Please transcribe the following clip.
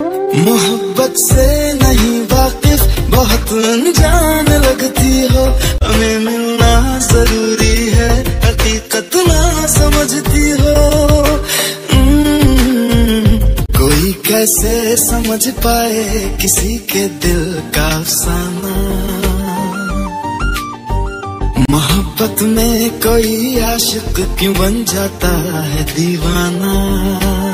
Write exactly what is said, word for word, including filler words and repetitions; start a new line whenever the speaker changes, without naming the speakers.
मोहब्बत से नहीं वाकिफ, बहुत अनजान लगती हो, हमें मिलना जरूरी है, हकीकत ना समझती हो। कोई कैसे समझ पाए किसी के दिल का अफसाना, मोहब्बत में कोई आशिक क्यों बन जाता है दीवाना।